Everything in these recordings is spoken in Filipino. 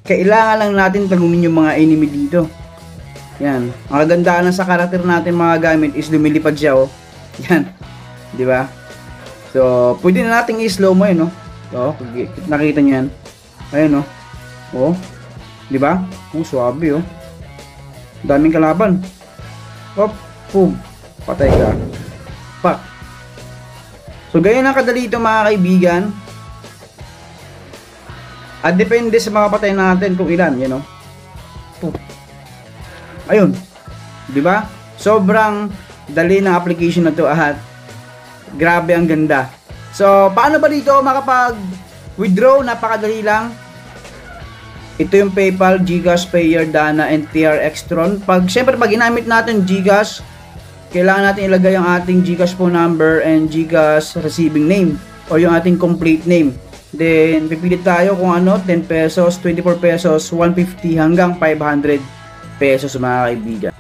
kailangan lang natin tagunin yung mga enemy dito. Yan. Ang kagandaan na sa karakter natin mga gamit is lumilipad siya, oh. Yan. Di ba? So, pwede na nating i-slow mo yun, no? So, nakita nyo yan. Ayun, no? Oh. Di ba? Oh, swabe, oh. Daming kalaban. Hop. Boom. Patay ka. Pak. So, ganyan ang kadali ito mga kaibigan. At depende sa mga patay natin kung ilan, you know. Ayun. 'Di ba? Sobrang dali ng application na 'to at grabe ang ganda. So, paano ba dito makapag-withdraw? Napakadali lang. Ito yung PayPal, GCash, Payer, Dana, and TRX Tron. Siyempre, pag ginamit natin GCash, kailangan natin ilagay ang ating GCash phone number and GCash receiving name o yung ating complete name. Then, pipilit tayo kung ano, 10 pesos, 24 pesos, 150 hanggang 500 pesos mga kaibigan.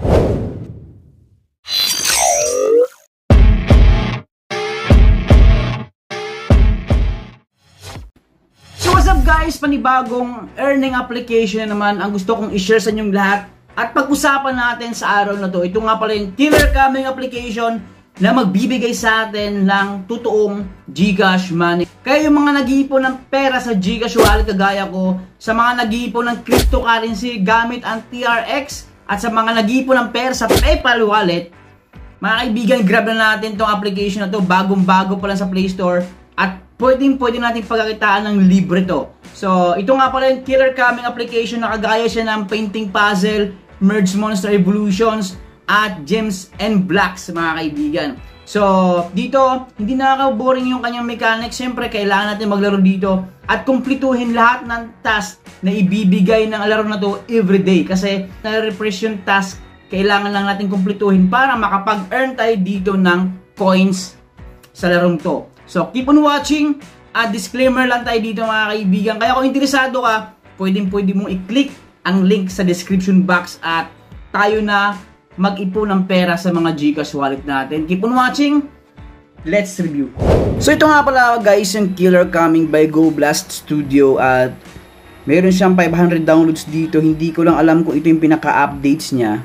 So, what's up guys? Panibagong earning application na naman ang gusto kong i-share sa inyong lahat. At pag-usapan natin sa araw na to, ito nga pala yung Killer Coming application na magbibigay sa atin ng totoong GCash money. Kaya yung mga nag-iipon ng pera sa GCash wallet kagaya ko, sa mga nag-iipon ng cryptocurrency gamit ang TRX, at sa mga nag-iipon ng pera sa PayPal wallet, mga kaibigan, grab na natin tong application na to. Bagong-bago pa lang sa Play Store at pwede natin pagkakitaan ng libre to. So, ito nga pala yung Killer Coming application na kagaya siya ng Painting Puzzle, Merge Monster Evolutions, at Gems and Blocks mga kaibigan. So, dito, hindi nakaka-boring yung kanyang mechanics. Siyempre, kailangan natin maglaro dito at kumpletuhin lahat ng task na ibibigay ng laro na to everyday. Kasi, na-refresh yung task, kailangan lang natin kumpletuhin para makapag-earn tayo dito ng coins sa larong to. So, keep on watching. At disclaimer lang tayo dito mga kaibigan. Kaya kung interesado ka, pwede mong i-click ang link sa description box at tayo na mag-ipon ng pera sa mga GCash wallet natin. Keep on watching. Let's review. So ito nga pala guys yung Killer Coming by Go Blast Studio at meron siyang 500 downloads dito. Hindi ko lang alam kung ito yung pinaka-updates niya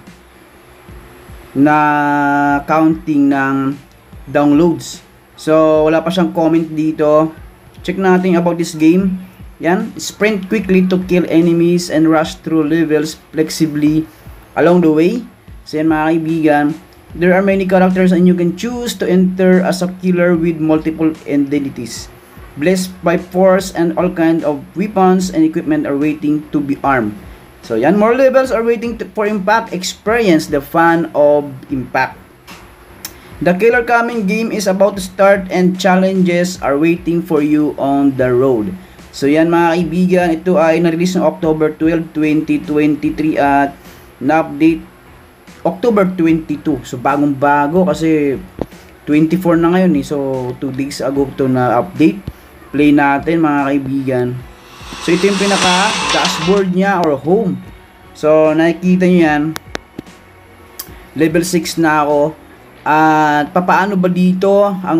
na counting ng downloads. So wala pa siyang comment dito. Check natin about this game. Yan, sprint quickly to kill enemies and rush through levels flexibly along the way. So yan mga kaibigan, there are many characters and you can choose to enter as a killer with multiple identities. Blessed by force and all kind of weapons and equipment are waiting to be armed. So yan, more levels are waiting for impact. Experience the fun of impact. The Killer Coming game is about to start and challenges are waiting for you on the road. So yan mga kaibigan, ito ay na-release ng October 12, 2023 at na-update October 22. So bagong-bago kasi 24 na ngayon eh. So 2 days ago to na update. Play natin mga kaibigan. So ito yung pinaka dashboard niya or home. So nakikita niyo yan. Level 6 na ako. At papaano ba dito ang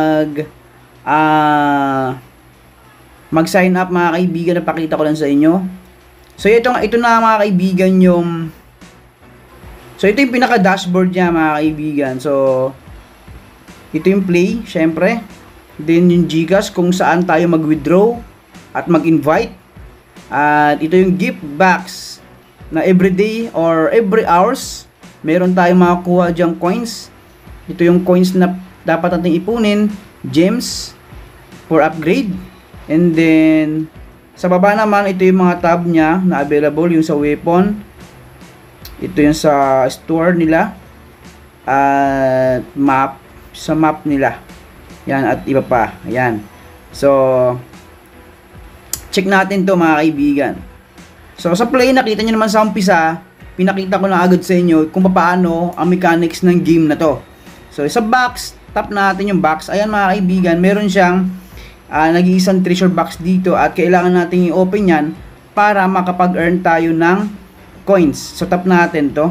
mag-sign up mga kaibigan, napakita ko lang sa inyo. So ito na mga kaibigan yung ito yung pinaka-dashboard niya mga kaibigan. So, ito yung play, syempre. Then yung GCash kung saan tayo mag-withdraw at mag-invite. At ito yung gift box na everyday or every hours meron tayong makakuha dyang coins. Ito yung coins na dapat nating ipunin. Gems for upgrade. And then, sa baba naman, ito yung mga tab niya na available. Yung sa weapon. Ito yung sa store nila at map, sa map nila yan at iba pa, ayan. So check natin to mga kaibigan. So sa play, nakita nyo naman sa umpisa, pinakita ko na agad sa inyo kung paano ang mechanics ng game na to. So sa box, tap natin yung box, ayan mga kaibigan, meron siyang nag-iisang treasure box dito at kailangan natin i-open yan para makapag-earn tayo ng coins. So tap natin to.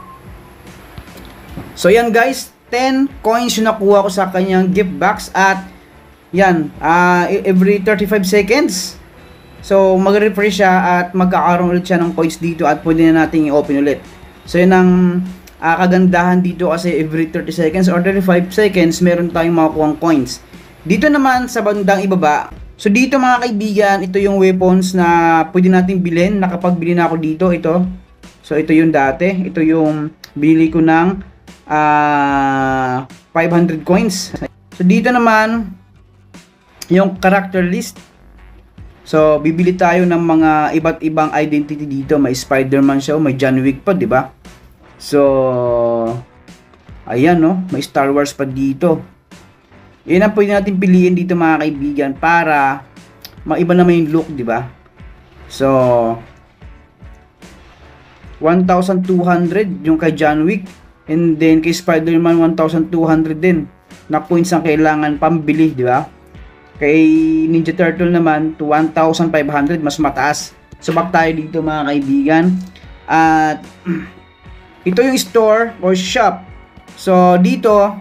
So yan guys, 10 coins yung nakuha ko sa kanyang gift box at yan, every 35 seconds So, mag-refresh siya at magkakaroon ulit siya ng points dito at pwede na natin i-open ulit. So, yun ang kagandahan dito kasi every 30 seconds or 35 seconds, meron tayong makukuhang coins. Dito naman sa bandang ibaba, so dito mga kaibigan, ito yung weapons na pwede natin bilhin. Nakapagbili na ako dito, ito. So, ito yung dati. Ito yung bili ko ng 500 coins. So, dito naman, yung character list. So, bibili tayo ng mga iba't ibang identity dito. May Spider-Man siya, may John Wick pa, di ba? So, ayan, no? May Star Wars pa dito. Yan ang pwede natin piliin dito mga kaibigan para maiba naman yung look, di ba? So, 1,200 yung kay John Wick. And then, kay Spider-Man, 1,200 din na points ang kailangan pambili, di ba? Kay Ninja Turtle naman, to 1,500, mas mataas. So, back tayo dito mga kaibigan. At, ito yung store or shop. So, dito,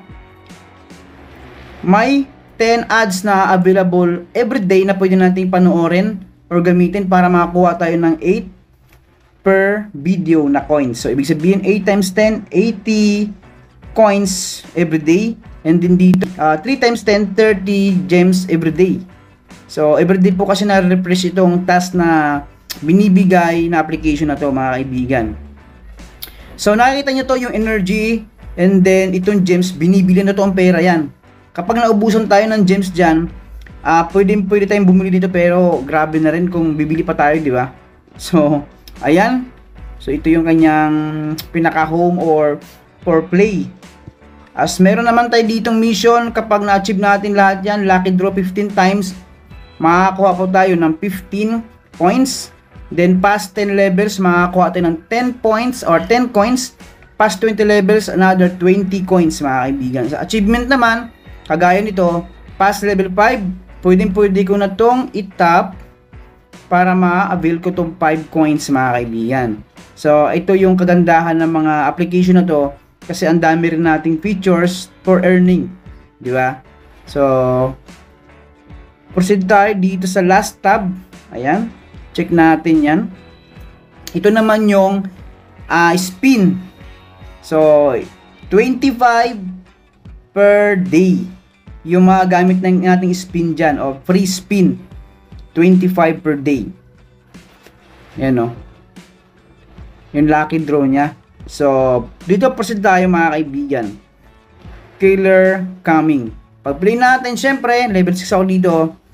may 10 ads na available everyday na pwede nating panoorin or gamitin para makakuha tayo ng 8 per video na coins. So, ibig sabihin, 8 times 10, 80 coins everyday. And then dito, 3 times 10, 30 gems everyday. So, everyday po kasi na-refresh itong task na binibigay na application na to mga kaibigan. So, nakikita nyo to yung energy and then itong gems, binibili na to ang pera yan. Kapag naubusan tayo ng gems dyan, pwede tayong bumili dito pero grabe na rin kung bibili pa tayo, di ba? So, ayan. So, ito yung kanyang pinaka-home or for play. As meron naman tayo ditong mission, kapag na-achieve natin lahat yan, lucky draw 15 times, makakuha po tayo ng 15 points. Then, past 10 levels, makakuha tayo ng 10 points or 10 coins. Past 20 levels, another 20 coins mga kaibigan. Sa achievement naman, kagaya nito, past level 5, pwede ko na tong itap para ma-avail ko tong 5 coins mga kaibigan. So, ito yung kagandahan ng mga application na to kasi ang dami rin nating features for earning, di ba? So, proceed tayo dito sa last tab. Ayan, check natin yan. Ito naman yung spin. So, 25 per day yung mga gamit ng ating spin dyan o free spin. 25 per day. Yan o. Yung lucky draw nya. So, dito proceed tayo mga kaibigan. Killer coming. Pag play natin, syempre, level 6 ako dito.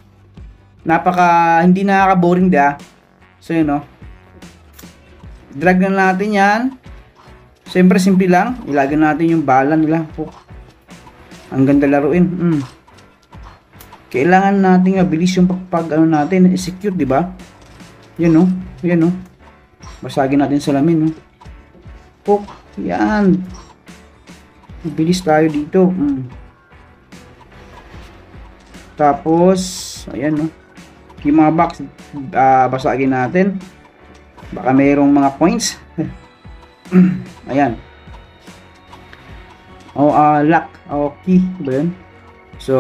Hindi nakaka-boring da. So, yun o. Drag na natin yan. Syempre, simple lang. Ilagay natin yung bala nila. Ang ganda laruin. Kailangan natin mabilis yung natin, execute, di ba? Yan o. Yan o. Basagin natin salamin, no? Yan. Mabilis tayo dito. Tapos, ayan, no? Yung mga box, basagin natin. Baka mayroong mga points. Ayan. Lock. Key. Ba yun? So,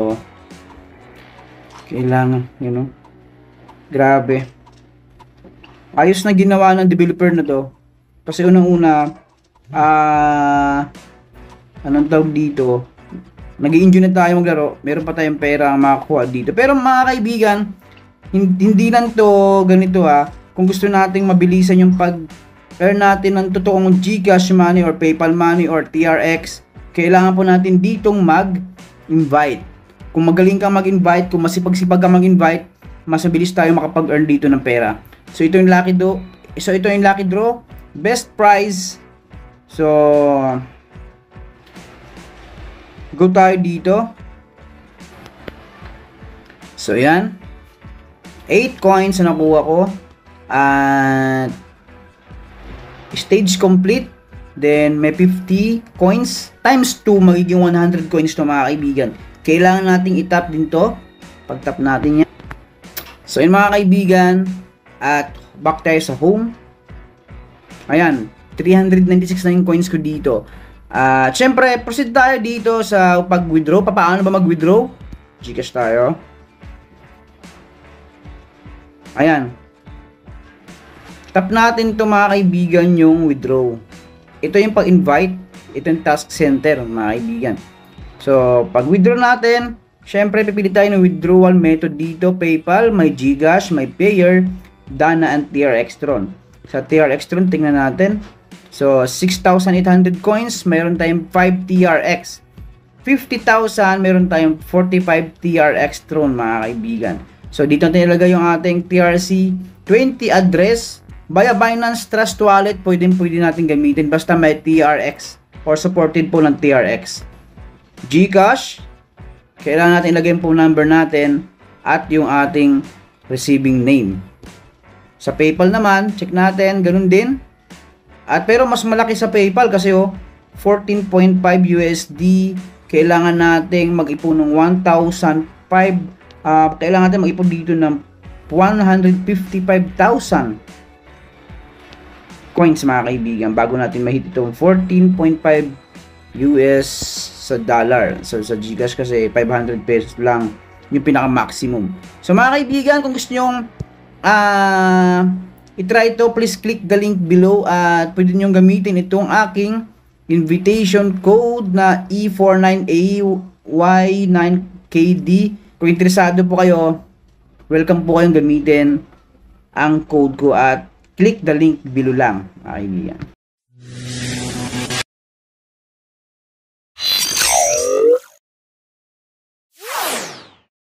kailangan, you know. Grabe. Ayos na ginawa ng developer na to. Kasi unang-una, anong tawag dito, nag-i-enjoy na tayo maglaro, meron pa tayong pera makakuha dito. Pero mga kaibigan, hindi lang to ganito kung gusto nating mabilisan yung pag-earn natin ng totoong GCash money or PayPal money or TRX, kailangan po natin ditong mag-invite. Kung magaling kang mag-invite, kung masipag-sipag kang mag-invite, mas mabilis tayo makapag-earn dito ng pera. So ito yung lucky draw. Best prize. So, go tayo dito. So, yan. 8 coins na nakuha ko. At stage complete. Then, may 50 coins. Times 2, magiging 100 coins to mga kaibigan. Kailangan nating itap din to. Pag-tap natin yan. So, yun mga kaibigan. At back tayo sa home. Ayan, 396 na yung coins ko dito. Siyempre, proceed tayo dito sa pag-withdraw. Paano ba mag-withdraw? Gcash tayo. Ayan. Tap natin ito mga kaibigan yung withdraw. Ito yung pag-invite. Ito yung task center mga kaibigan. So, pag withdraw natin, syempre pipili tayo ng withdrawal method dito. PayPal, may GCash, may Payer, Dana, and TRX Tron. Sa TRX Tron, tingnan natin. So, 6,800 coins, mayroon tayong 5 TRX. 50,000, meron tayong 45 TRX Tron mga kaibigan. So, dito natin ilagay yung ating TRC20 address. Via Binance Trust Wallet, pwede natin gamitin basta may TRX or supported po ng TRX. GCash, kailangan natin ilagay yung phone number natin at yung ating receiving name. Sa PayPal naman, check natin, ganun din. At pero mas malaki sa PayPal kasi 14.5 USD. Kailangan nating mag-ipon ng 1,005. Kailangan natin mag-ipon dito ng 155,000 coins mga kaibigan bago natin mahit itong 14.5 US sa dollar. So sa GCash kasi 500 pesos lang yung pinaka maximum. So mga kaibigan, kung gusto nyo i-try ito, please click the link below at pwede nyo gamitin itong aking invitation code na E49AY9KD. Kung interesado po kayo, welcome po kayong gamitin ang code ko at click the link below lang, mga kaibigan.